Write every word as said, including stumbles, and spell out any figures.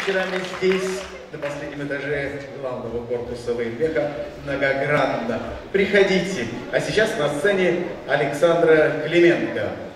вечерами здесь, на последнем этаже главного корпуса военмеха, многогранно. Приходите. А сейчас на сцене Александра Клименко.